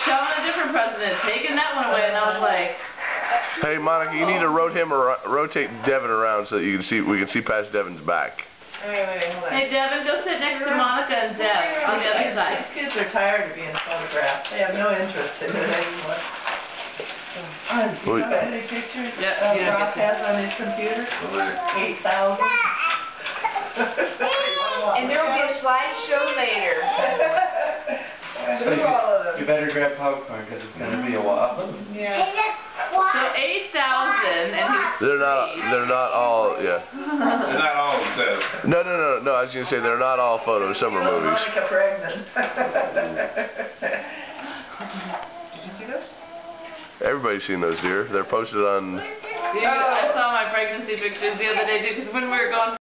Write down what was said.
showing a different president, taking that one away, and I was like, hey, Monica, you need to rotate Devin around so that we can see past Devin's back. Wait, hold on. hey, Devin, go sit next to Monica and Deb on the other side. These kids are tired of being photographed. They have no interest in it anymore. Do you have any pictures Rob has on his computer? 8,000. And there will be a slideshow later. You better grab popcorn because it's going to be a while. Yeah. So 8,000, and he's They're not all, yeah. They're not all themselves. No, I was going to say they're not all photos, some are movies. Monica pregnant. Did you see those? Everybody's seen those, dear. They're posted on... I saw my pregnancy pictures the other day, too, because when we were going